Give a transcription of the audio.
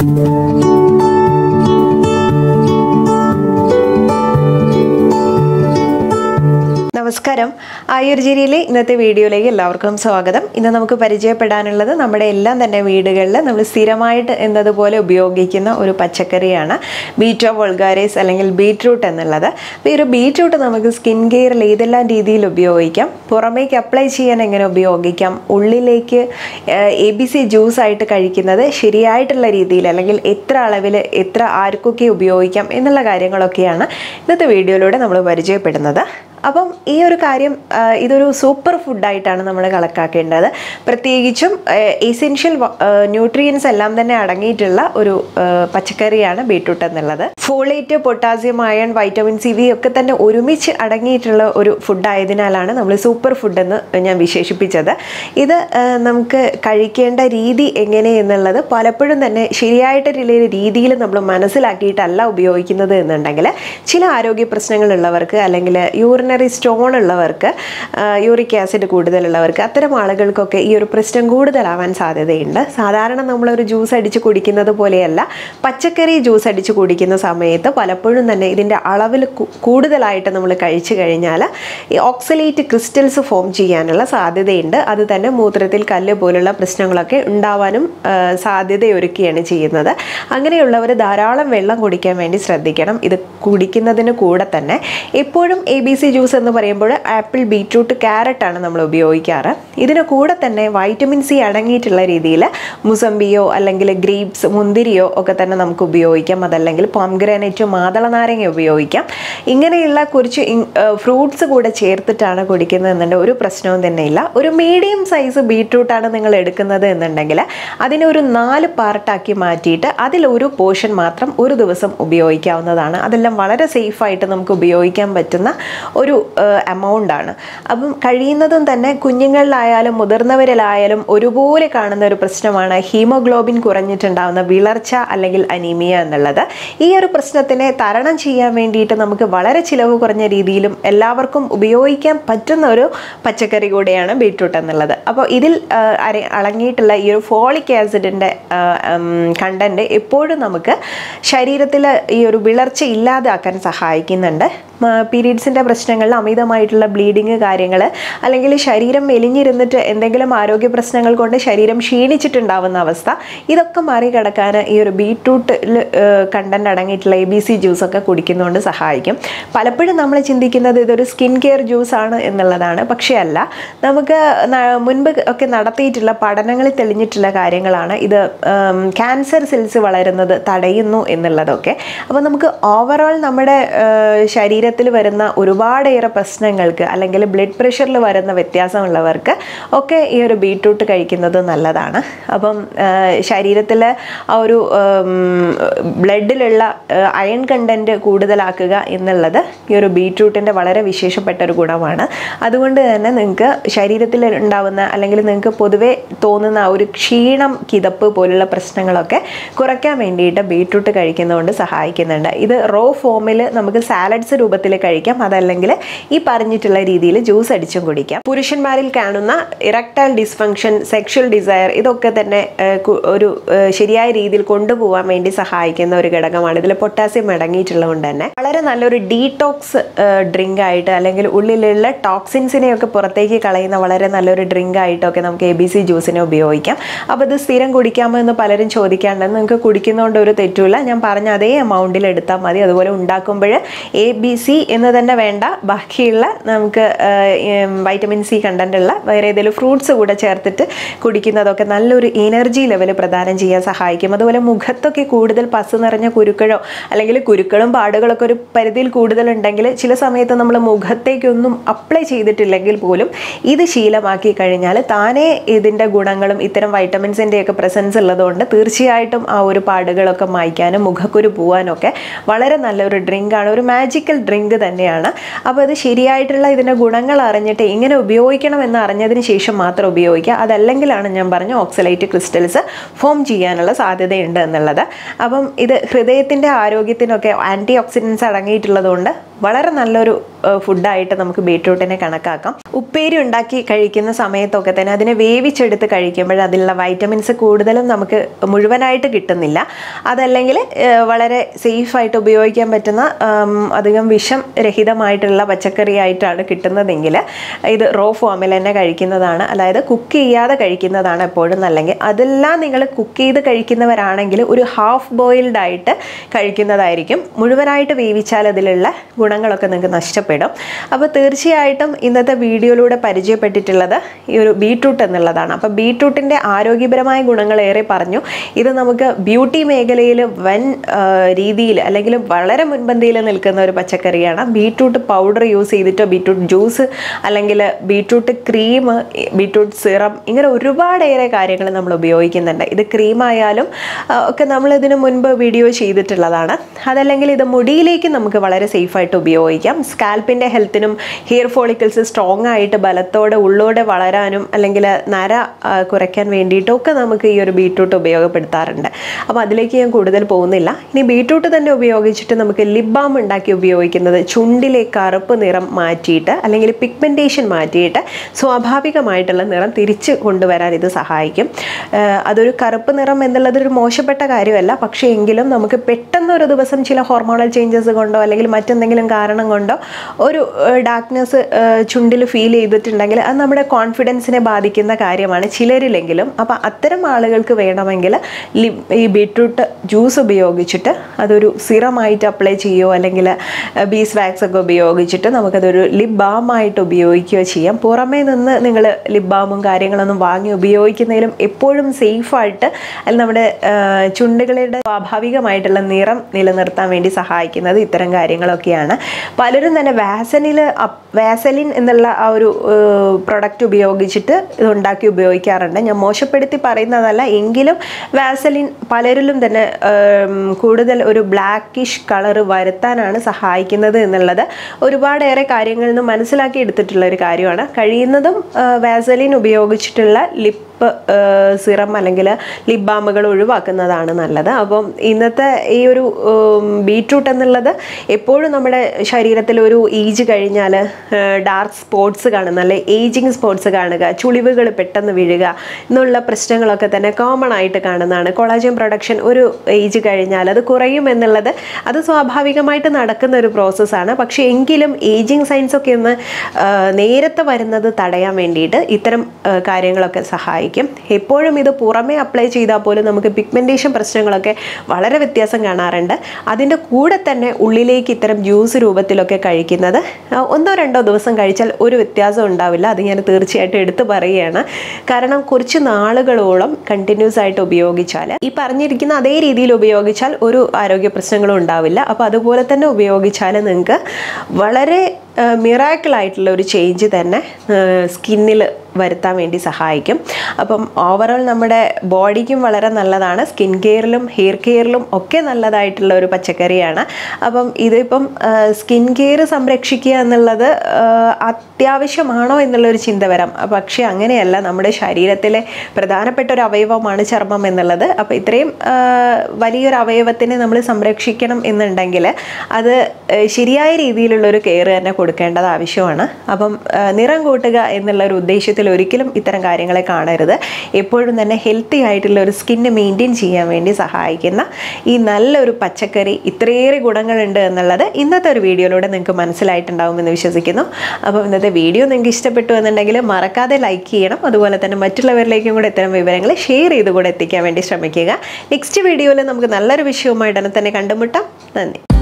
നമസ്കാരം. ആയുർചര്യയിലെ ഇന്നത്തെ വീഡിയോയിലേക്ക് എല്ലാവർക്കും സ്വാഗതം. ഇന്ന് നമുക്ക് പരിചയപ്പെടാനുള്ളത് നമ്മുടെ എല്ലാം തന്നെ വീടുകളിൽ നമ്മൾ സ്ഥിരമായിട്ട് എന്നതുപോലെ ഉപയോഗിക്കുന്ന ഒരു പച്ചക്കറിയാണ് ബീറ്റോ വൾഗാരിസ് അല്ലെങ്കിൽ ബീറ്റ്റൂട്ട് എന്നുള്ളത്. അപ്പോൾ ഈ ഒരു ബീറ്റ്റൂട്ട് നമുക്ക് സ്കിൻ കെയറിൽ ഏതെല്ലാം രീതിയിൽ ഉപയോഗിക്കാം, പുറമേക്ക് അപ്ലൈ ചെയ്യാൻ എങ്ങനെ ഉപയോഗിക്കാം, ഉള്ളിലേക്ക് ABC ജ്യൂസ് ആയിട്ട് കഴിക്കുന്നത് ശരിയായിട്ടുള്ള രീതിയിൽ അല്ലെങ്കിൽ എത്ര അളവിൽ എത്ര ആർക്കൊക്കെ ഉപയോഗിക്കാം എന്നുള്ള കാര്യങ്ങളൊക്കെയാണ് ഇന്നത്തെ വീഡിയോയിലൂടെ നമ്മൾ പരിചയപ്പെടുന്നത്. അപ്പം ഈ ഒരു കാര്യം ഇതൊരു സൂപ്പർ ഫുഡായിട്ടാണ് നമ്മൾ കണക്കാക്കേണ്ടത്. പ്രത്യേകിച്ചും എസെൻഷ്യൽ ന്യൂട്രിയൻസ് എല്ലാം തന്നെ അടങ്ങിയിട്ടുള്ള ഒരു പച്ചക്കറിയാണ് ബീട്രൂട്ട് എന്നുള്ളത്. Folate, potassium, iron, vitamin C ഒക്കെ തന്നെ ഒരുമിച്ച് അടങ്ങിയിട്ടുള്ള ഒരു ഫുഡായതിനാലാണ് നമ്മൾ സൂപ്പർ ഫുഡ് എന്ന് ഞാൻ വിശേഷിപ്പിച്ചത്. ഇത് നമുക്ക് കഴിക്കേണ്ട രീതി എങ്ങനെ എന്നുള്ളത് പലപ്പോഴും തന്നെ ശരിയായിട്ടുള്ള രീതിയിൽ നമ്മൾ മനസ്സിലാക്കിയിട്ടല്ല ഉപയോഗിക്കുന്നത് എന്നുണ്ടെങ്കിൽ ചില ആരോഗ്യ പ്രശ്നങ്ങളുള്ളവർക്ക് അല്ലെങ്കിൽ യൂറിനറി സ്റ്റോൺ ഉള്ളവർക്ക്, യൂറിക് ആസിഡ് കൂടുതലുള്ളവർക്ക്, അത്തരം ആളുകൾക്കൊക്കെ ഈ ഒരു പ്രശ്നം കൂടുതലാവാൻ സാധ്യതയുണ്ട്. സാധാരണ നമ്മളൊരു ജ്യൂസ് അടിച്ച് കുടിക്കുന്നത് പോലെയല്ല, പച്ചക്കറി ജ്യൂസ് അടിച്ച് കുടിക്കുന്ന സമയത്ത് പലപ്പോഴും തന്നെ ഇതിൻ്റെ അളവിൽ കൂടുതലായിട്ട് നമ്മൾ കഴിച്ചു കഴിഞ്ഞാൽ ഈ ഓക്സലേറ്റ് ക്രിസ്റ്റൽസ് ഫോം ചെയ്യാനുള്ള സാധ്യതയുണ്ട്. അത് തന്നെ മൂത്രത്തിൽ കല്ല് പോലുള്ള പ്രശ്നങ്ങളൊക്കെ ഉണ്ടാവാനും സാധ്യതയൊരുക്കുകയാണ് ചെയ്യുന്നത്. അങ്ങനെയുള്ളവർ ധാരാളം വെള്ളം കുടിക്കാൻ വേണ്ടി ശ്രദ്ധിക്കണം. ഇത് കുടിക്കുന്നതിന് കൂടെ തന്നെ എപ്പോഴും ABC ജ്യൂസ് എന്ന് പറയുമ്പോൾ ആപ്പിൾ, ബീറ്റ്റൂട്ട്, ക്യാരറ്റാണ് നമ്മൾ ഉപയോഗിക്കാറ്. ഇതിന് കൂടെ തന്നെ വൈറ്റമിൻ C അടങ്ങിയിട്ടുള്ള രീതിയിൽ മുസംബിയോ അല്ലെങ്കിൽ ഗ്രേപ്സ്, മുന്തിരിയോ ഒക്കെ തന്നെ നമുക്ക് ഉപയോഗിക്കാം. അതല്ലെങ്കിൽ പോംഗ്രാനൈറ്റ്, മാതള നാരങ്ങ ഉപയോഗിക്കാം. ഇങ്ങനെയുള്ള കുറച്ച് ഫ്രൂട്ട്സ് കൂടെ ചേർത്തിട്ടാണ് കുടിക്കുന്നത് ഒരു പ്രശ്നവും തന്നെ ഇല്ല. ഒരു മീഡിയം സൈസ് ബീറ്റ്റൂട്ടാണ് നിങ്ങൾ എടുക്കുന്നത് എന്നുണ്ടെങ്കിൽ അതിനെ ഒരു 4 പാർട്ടാക്കി മാറ്റിയിട്ട് അതിലൊരു പോർഷൻ മാത്രം ഒരു ദിവസം ഉപയോഗിക്കാവുന്നതാണ്. അതെല്ലാം വളരെ സേഫായിട്ട് നമുക്ക് ഉപയോഗിക്കാൻ പറ്റുന്ന ഒരു എമൗണ്ടാണ്. അപ്പം കഴിയുന്നതും തന്നെ കുഞ്ഞുങ്ങളിലായാലും മുതിർന്നവരിലായാലും ഒരുപോലെ കാണുന്ന ഒരു പ്രശ്നമാണ് ഹീമോഗ്ലോബിൻ കുറഞ്ഞിട്ടുണ്ടാകുന്ന വിളർച്ച അല്ലെങ്കിൽ അനീമിയ എന്നുള്ളത്. ഈ ഒരു പ്രശ്നത്തിനെ തരണം ചെയ്യാൻ വേണ്ടിയിട്ട് നമുക്ക് വളരെ ചിലവ് കുറഞ്ഞ രീതിയിലും എല്ലാവർക്കും ഉപയോഗിക്കാൻ പറ്റുന്ന ഒരു പച്ചക്കറി കൂടെയാണ് ബീറ്റ്റൂട്ട് എന്നുള്ളത്. അപ്പോൾ ഇതിൽ അടങ്ങിയിട്ടുള്ള ഈ ഒരു ഫോളിക് ആസിഡിൻ്റെ കണ്ടൻറ്റ് എപ്പോഴും നമുക്ക് ശരീരത്തിൽ ഈ ഒരു വിളർച്ച ഇല്ലാതാക്കാൻ സഹായിക്കുന്നുണ്ട്. പീരീഡ്സിൻ്റെ പ്രശ്നങ്ങളിൽ അമിതമായിട്ടുള്ള ബ്ലീഡിങ് കാര്യങ്ങൾ അല്ലെങ്കിൽ ശരീരം മെലിഞ്ഞിരുന്നിട്ട് എന്തെങ്കിലും ആരോഗ്യ പ്രശ്നങ്ങൾ കൊണ്ട് ശരീരം ക്ഷീണിച്ചിട്ടുണ്ടാവുന്ന അവസ്ഥ, ഇതൊക്കെ മറികടക്കാൻ ഈ ഒരു ബീറ്റ്റൂട്ടിൽ കണ്ടന്റ് അടങ്ങിയിട്ടുള്ള ABC ജ്യൂസൊക്കെ കുടിക്കുന്നതുകൊണ്ട് സഹായിക്കും. പലപ്പോഴും നമ്മൾ ചിന്തിക്കുന്നത് ഇതൊരു സ്കിൻ കെയർ ജ്യൂസാണ് എന്നുള്ളതാണ്. പക്ഷേ അല്ല, നമുക്ക് മുൻപ് ഒക്കെ നടത്തിയിട്ടുള്ള പഠനങ്ങളിൽ തെളിഞ്ഞിട്ടുള്ള കാര്യങ്ങളാണ് ഇത് ക്യാൻസർ സെൽസ് വളരുന്നത് തടയുന്നു എന്നുള്ളതൊക്കെ. അപ്പോൾ നമുക്ക് ഓവറോൾ നമ്മുടെ ശരീരത്തിൽ വരുന്ന ഒരുപാടേറെ പ്രശ്നങ്ങൾക്ക് അല്ലെങ്കിൽ ബ്ലഡ് പ്രഷറിൽ വരുന്ന വ്യത്യാസമുള്ളവർക്ക് ഒക്കെ ഈ ഒരു ബീറ്റ്റൂട്ട് കഴിക്കുന്നത് നല്ലതാണ്. അപ്പം ശരീരത്തിൽ ആ ഒരു ബ്ലഡിലുള്ള അയൺ കണ്ടൻറ്റ് കൂടുതലാക്കുക എന്നുള്ളത് ഈ ഒരു ബീറ്റ്റൂട്ടിൻ്റെ വളരെ വിശേഷപ്പെട്ട ഒരു ഗുണമാണ്. അതുകൊണ്ട് തന്നെ നിങ്ങൾക്ക് ശരീരത്തിൽ ഉണ്ടാവുന്ന അല്ലെങ്കിൽ നിങ്ങൾക്ക് പൊതുവെ തോന്നുന്ന ഒരു ക്ഷീണം, കിതപ്പ് പോലുള്ള പ്രശ്നങ്ങളൊക്കെ കുറയ്ക്കാൻ വേണ്ടിയിട്ട് ബീറ്റ്റൂട്ട് കഴിക്കുന്നതുകൊണ്ട് സഹായിക്കുന്നുണ്ട്. ഇത് റോ ഫോമിൽ നമുക്ക് സാലഡ്സ് രൂപത്തിൽ കഴിക്കാം, അതല്ലെങ്കിൽ ഈ പറഞ്ഞിട്ടുള്ള രീതിയിൽ ജ്യൂസ് അടിച്ചും കുടിക്കാം. പുരുഷന്മാരിൽ കാണുന്ന ഇറക്ടൈൽ ഡിസ്ഫങ്ഷൻ, സെക്ഷൽ ഡിസയർ, ഇതൊക്കെ തന്നെ ഒരു ശരിയായ രീതിയിൽ കൊണ്ടുപോകാൻ വേണ്ടി സഹായിക്കുന്ന ഒരു ഘടകമാണ്. ഇതിൽ പൊട്ടാസ്യം അടങ്ങിയിട്ടുള്ളതുകൊണ്ട് തന്നെ വളരെ നല്ലൊരു ഡീടോക്സ് ഡ്രിങ്ക് ആയിട്ട് അല്ലെങ്കിൽ ഉള്ളിലുള്ള ടോക്സിൻസിനെയൊക്കെ പുറത്തേക്ക് കളയുന്ന വളരെ നല്ലൊരു ഡ്രിങ്ക് ആയിട്ടൊക്കെ നമുക്ക് ABC ജ്യൂസിനെ ഉപയോഗിക്കാം. അപ്പോൾ ഇത് സ്ഥിരം കുടിക്കാമോ എന്ന് പലരും ചോദിക്കാണ്ടെന്ന്. നിങ്ങൾക്ക് കുടിക്കുന്നതുകൊണ്ട് ഒരു തെറ്റുമില്ല. ഞാൻ പറഞ്ഞ അതേ എമൗണ്ടിൽ എടുത്താൽ മതി. അതുപോലെ ഉണ്ടാക്കുമ്പോൾ ABC എന്ന് തന്നെ വേണ്ട, ബാക്കിയുള്ള നമുക്ക് വൈറ്റമിൻ C കണ്ടന്റ് ഉള്ള വേറെ ഏതെങ്കിലും ഫ്രൂട്ട്സ് കൂടെ ചേർത്തിട്ട് കുടിക്കുന്നതൊക്കെ നല്ലൊരു എനർജി ലെവൽ പ്രദാനം ചെയ്യാൻ സഹായിക്കും. അതുപോലെ മുഖത്തൊക്കെ കൂടുതൽ പസ് നിറഞ്ഞ കുരുക്കളോ അല്ലെങ്കിൽ കുരുക്കളും പാടുകളൊക്കെ ഒരു പരിധിയിൽ കൂടുതലുണ്ടെങ്കിൽ ചില സമയത്ത് നമ്മൾ മുഖത്തേക്കൊന്നും അപ്ലൈ ചെയ്തിട്ടില്ലെങ്കിൽ പോലും ഇത് ശീലമാക്കി കഴിഞ്ഞാൽ താനേ ഇതിൻ്റെ ഗുണങ്ങളും ഇത്തരം വൈറ്റമിൻസിൻ്റെയൊക്കെ പ്രസൻസ് ഉള്ളതുകൊണ്ട് തീർച്ചയായിട്ടും ആ ഒരു പാടുകളൊക്കെ മായ്ക്കാനും മുഖക്കുരു പോവാനൊക്കെ വളരെ നല്ലൊരു ഡ്രിങ്കാണ്. ഒരു മാജിക്കൽ ഡ്രിങ്ക് തന്നെയാണ്. അപ്പോൾ ഇത് ശരിയായിട്ടുള്ള ഇതിൻ്റെ ഗുണങ്ങൾ അറിഞ്ഞിട്ട് എങ്ങനെ ഉപയോഗിക്കണം എന്ന് അറിഞ്ഞതിന് ശേഷം മാത്രം ഉപയോഗിക്കുക. അതല്ലെങ്കിലാണ് ഞാൻ പറഞ്ഞ ഓക്സലേറ്റ് ക്രിസ്റ്റൽസ് ഫോം ചെയ്യാനുള്ള സാധ്യതയുണ്ട് എന്നുള്ളത്. അപ്പം ഇത് ഹൃദയത്തിൻ്റെ ആരോഗ്യത്തിനൊക്കെ ആൻറ്റി ഓക്സിഡൻസ് അടങ്ങിയിട്ടുള്ളതുകൊണ്ട് വളരെ നല്ലൊരു ഫുഡായിട്ട് നമുക്ക് ബീട്രൂട്ടിനെ കണക്കാക്കാം. ഉപ്പേരി ഉണ്ടാക്കി കഴിക്കുന്ന സമയത്തൊക്കെ തന്നെ അതിനെ വേവിച്ചെടുത്ത് കഴിക്കുമ്പോൾ അതിലുള്ള വൈറ്റമിൻസ് കൂടുതലും നമുക്ക് മുഴുവനായിട്ട് കിട്ടുന്നില്ല. അതല്ലെങ്കിൽ വളരെ സേഫായിട്ട് ഉപയോഗിക്കാൻ പറ്റുന്ന അധികം വിഷം രഹിതമായിട്ടുള്ള പച്ചക്കറി ആയിട്ടാണ് കിട്ടുന്നതെങ്കിൽ ഇത് റോ ഫോമിൽ തന്നെ കഴിക്കുന്നതാണ്, അതായത് കുക്ക് ചെയ്യാതെ കഴിക്കുന്നതാണ് എപ്പോഴും നല്ലെങ്കിൽ. അതെല്ലാം നിങ്ങൾ കുക്ക് ചെയ്ത് കഴിക്കുന്നവരാണെങ്കിൽ ഒരു ഹാഫ് ബോയിൽഡ് ആയിട്ട് കഴിക്കുന്നതായിരിക്കും. മുഴുവനായിട്ട് വേവിച്ചാൽ അതിലുള്ള ഗുണങ്ങളൊക്കെ നിങ്ങൾക്ക് നഷ്ടപ്പെടും. അപ്പോൾ തീർച്ചയായിട്ടും ഇന്നത്തെ വീഡിയോയിലൂടെ പരിചയപ്പെട്ടിട്ടുള്ളത് ഈ ഒരു ബീട്രൂട്ട് എന്നുള്ളതാണ്. അപ്പോൾ ബീട്രൂട്ടിൻ്റെ ആരോഗ്യപരമായ ഗുണങ്ങൾ ഏറെ പറഞ്ഞു. ഇത് നമുക്ക് ബ്യൂട്ടി മേഖലയിൽ വൻ രീതിയിൽ അല്ലെങ്കിൽ വളരെ മുൻപന്തിയിൽ നിൽക്കുന്ന ഒരു പച്ചക്കറിയാണ്. ബീട്രൂട്ട് പൗഡർ യൂസ് ചെയ്തിട്ടോ ബീട്രൂട്ട് ജ്യൂസ് അല്ലെങ്കിൽ ബീട്രൂട്ട് ക്രീം, ബീട്രൂട്ട് സിറം, ഇങ്ങനെ ഒരുപാടേറെ കാര്യങ്ങൾ നമ്മൾ ഉപയോഗിക്കുന്നുണ്ട്. ഇത് ക്രീമായാലും ഒക്കെ നമ്മൾ ഇതിനു മുൻപ് വീഡിയോ ചെയ്തിട്ടുള്ളതാണ്. അതല്ലെങ്കിൽ ഇത് മുടിയിലേക്ക് നമുക്ക് വളരെ സേഫായിട്ട് ഉപയോഗിക്കാം. സ്കാൽപ്പിൻ്റെ ഹെൽത്തിനും ഹെയർ ഫോളിക്കിൾസ് സ്ട്രോങ് ആയിട്ട് ബലത്തോടെ ഉള്ളോടെ വളരാനും അല്ലെങ്കിൽ നര കുറയ്ക്കാൻ വേണ്ടിയിട്ടൊക്കെ നമുക്ക് ഈ ഒരു ബീട്രൂട്ട് ഉപയോഗപ്പെടുത്താറുണ്ട്. അപ്പോൾ അതിലേക്ക് ഞാൻ കൂടുതൽ പോകുന്നില്ല. ഇനി ബീട്രൂട്ട് തന്നെ ഉപയോഗിച്ചിട്ട് നമുക്ക് ലിപ് ബാം ഉണ്ടാക്കി ഉപയോഗിക്കുന്നത് ചുണ്ടിലെ കറുപ്പ് നിറം മാറ്റിയിട്ട് അല്ലെങ്കിൽ പിഗ്മെൻറ്റേഷൻ മാറ്റിയിട്ട് സ്വാഭാവികമായിട്ടുള്ള നിറം തിരിച്ച് കൊണ്ടുവരാൻ ഇത് സഹായിക്കും. അതൊരു കറുപ്പ് നിറം എന്നുള്ളതൊരു മോശപ്പെട്ട കാര്യമല്ല, പക്ഷേ എങ്കിലും നമുക്ക് പെട്ടെന്നൊരു ദിവസം ചില ഹോർമോണൽ ചേഞ്ചസ് കൊണ്ടോ അല്ലെങ്കിൽ മറ്റെന്തെങ്കിലും കാരണം കൊണ്ടോ ഒരു ഡാർക്ക്നെസ് ചുണ്ടിൽ ഫീൽ ചെയ്തിട്ടുണ്ടെങ്കിൽ അത് നമ്മുടെ കോൺഫിഡൻസിനെ ബാധിക്കുന്ന കാര്യമാണ് ചിലരിലെങ്കിലും. അപ്പോൾ അത്തരം ആളുകൾക്ക് വേണമെങ്കിൽ ഈ ബീട്രൂട്ട് ജ്യൂസ് ഉപയോഗിച്ചിട്ട് അതൊരു സിറമായിട്ട് അപ്ലൈ ചെയ്യുകയോ അല്ലെങ്കിൽ ബീസ് വാക്സ് ഒക്കെ ഉപയോഗിച്ചിട്ട് നമുക്കതൊരു ലിപ് ബാമായിട്ട് ഉപയോഗിക്കുകയോ ചെയ്യാം. പുറമേ നിന്ന് നിങ്ങൾ ലിപ് ബാമും കാര്യങ്ങളൊന്നും വാങ്ങി ഉപയോഗിക്കുന്നതിലും എപ്പോഴും സേഫായിട്ട് അല്ലെങ്കിൽ നമ്മുടെ ചുണ്ടുകളുടെ സ്വാഭാവികമായിട്ടുള്ള നിറം നിലനിർത്താൻ വേണ്ടി സഹായിക്കുന്നത് ഇത്തരം കാര്യങ്ങളൊക്കെയാണ്. പലരും തന്നെ വാസലിൻ എന്നുള്ള ആ ഒരു പ്രൊഡക്റ്റ് ഉപയോഗിച്ചിട്ട് ഇത് ഉണ്ടാക്കി ഉപയോഗിക്കാറുണ്ട്. ഞാൻ മോശപ്പെടുത്തി പറയുന്നതല്ല, എങ്കിലും വാസലിൻ പലരിലും തന്നെ കൂടുതൽ ഒരു ബ്ലാക്കിഷ് കളർ വരുത്താനാണ് സഹായിക്കുന്നത് എന്നുള്ളത് ഒരുപാടേറെ കാര്യങ്ങളിൽ നിന്ന് മനസ്സിലാക്കി എടുത്തിട്ടുള്ള ഒരു കാര്യമാണ്. കഴിയുന്നതും വാസലിൻ ഉപയോഗിച്ചിട്ടുള്ള ലിപ്പ് സിറം അല്ലെങ്കിൽ ലിപ് ബാമുകൾ ഒഴിവാക്കുന്നതാണ് നല്ലത്. അപ്പം ഇന്നത്തെ ഈ ഒരു ബീട്രൂട്ട് എന്നുള്ളത് എപ്പോഴും നമ്മുടെ ശരീരത്തിൽ ഒരു ഏജ് കഴിഞ്ഞാൽ ഡാർക്ക് സ്പോട്ട്സ് കാണുന്ന അല്ലെ ഏജിങ് സ്പോട്ട്സ് കാണുക, ചുളിവുകൾ പെട്ടെന്ന് വീഴുക എന്നുള്ള പ്രശ്നങ്ങളൊക്കെ തന്നെ കോമൺ ആയിട്ട് കാണുന്നതാണ്. കൊളാജൻ പ്രൊഡക്ഷൻ ഒരു ഏജ് കഴിഞ്ഞാൽ അത് കുറയും എന്നുള്ളത് അത് സ്വാഭാവികമായിട്ട് നടക്കുന്ന ഒരു പ്രോസസ്സാണ്. പക്ഷേ എങ്കിലും ഏജിങ് സൈൻസ് ഒക്കെ ഒന്ന് നേരത്തെ വരുന്നത് തടയാൻ വേണ്ടിയിട്ട് ഇത്തരം കാര്യങ്ങളൊക്കെ സഹായിക്കും. എപ്പോഴും ഇത് പുറമേ അപ്ലൈ ചെയ്താൽ പോലും നമുക്ക് പിഗ്മെൻറ്റേഷൻ പ്രശ്നങ്ങളൊക്കെ വളരെ വ്യത്യാസം കാണാറുണ്ട്. അതിൻ്റെ കൂടെ തന്നെ ഉള്ളിലേക്ക് ഇത്തരം ജ്യൂസ് രൂപത്തിലൊക്കെ കഴിക്കുന്നത് 1-2 ദിവസം കഴിച്ചാൽ ഒരു വ്യത്യാസം ഉണ്ടാവില്ല. അത് ഞാൻ തീർച്ചയായിട്ടും എടുത്തു പറയുകയാണ്. കാരണം കുറച്ച് നാളുകളോളം കണ്ടിന്യൂസ് ആയിട്ട് ഉപയോഗിച്ചാൽ ഈ പറഞ്ഞിരിക്കുന്ന അതേ രീതിയിൽ ഉപയോഗിച്ചാൽ ഒരു ആരോഗ്യ പ്രശ്നങ്ങളും ഉണ്ടാവില്ല. അപ്പോൾ അതുപോലെ തന്നെ ഉപയോഗിച്ചാൽ നിങ്ങൾക്ക് വളരെ മിറാക്കിളായിട്ടുള്ള ഒരു ചേഞ്ച് തന്നെ സ്കിന്നിൽ വരുത്താൻ വേണ്ടി സഹായിക്കും. അപ്പം ഓവറോൾ നമ്മുടെ ബോഡിക്കും വളരെ നല്ലതാണ്. സ്കിൻ കെയറിലും ഹെയർ കെയറിലും ഒക്കെ നല്ലതായിട്ടുള്ള ഒരു പച്ചക്കറിയാണ്. അപ്പം ഇതിപ്പം സ്കിൻ കെയർ സംരക്ഷിക്കുക എന്നുള്ളത് അത്യാവശ്യമാണോ എന്നുള്ളൊരു ചിന്ത വരാം. പക്ഷേ അങ്ങനെയല്ല, നമ്മുടെ ശരീരത്തിലെ പ്രധാനപ്പെട്ട ഒരു അവയവമാണ് ചർമ്മം എന്നുള്ളത്. അപ്പോൾ ഇത്രയും വലിയൊരു അവയവത്തിനെ നമ്മൾ സംരക്ഷിക്കണം എന്നുണ്ടെങ്കിൽ അത് ശരിയായ രീതിയിലുള്ളൊരു കെയർ തന്നെ കൊടുക്കേണ്ടത് ആവശ്യമാണ്. അപ്പം നിറം കൂട്ടുക എന്നുള്ള ഒരു ഉദ്ദേശത്തിൽ ഒരിക്കലും ഇത്തരം കാര്യങ്ങളെ കാണരുത്. എപ്പോഴും തന്നെ ഹെൽത്തി ആയിട്ടുള്ള ഒരു സ്കിന്ന് മെയിൻറ്റെയിൻ ചെയ്യാൻ വേണ്ടി സഹായിക്കുന്ന ഈ നല്ലൊരു പച്ചക്കറി ഇത്രയേറെ ഗുണങ്ങളുണ്ട് എന്നുള്ളത് ഇന്നത്തെ ഒരു വീഡിയോയിലൂടെ നിങ്ങൾക്ക് മനസ്സിലായിട്ടുണ്ടാവുമെന്ന് വിശ്വസിക്കുന്നു. അപ്പോൾ ഇന്നത്തെ വീഡിയോ നിങ്ങൾക്ക് ഇഷ്ടപ്പെട്ടു എന്നുണ്ടെങ്കിൽ മറക്കാതെ ലൈക്ക് ചെയ്യണം. അതുപോലെ തന്നെ മറ്റുള്ളവരിലേക്കും കൂടെ ഇത്തരം വിവരങ്ങൾ ഷെയർ ചെയ്ത് കൂടെ എത്തിക്കാൻ വേണ്ടി ശ്രമിക്കുക. നെക്സ്റ്റ് വീഡിയോയിൽ നമുക്ക് നല്ലൊരു വിഷയവുമായിട്ട് തന്നെ കണ്ടുമുട്ടാം. നന്ദി.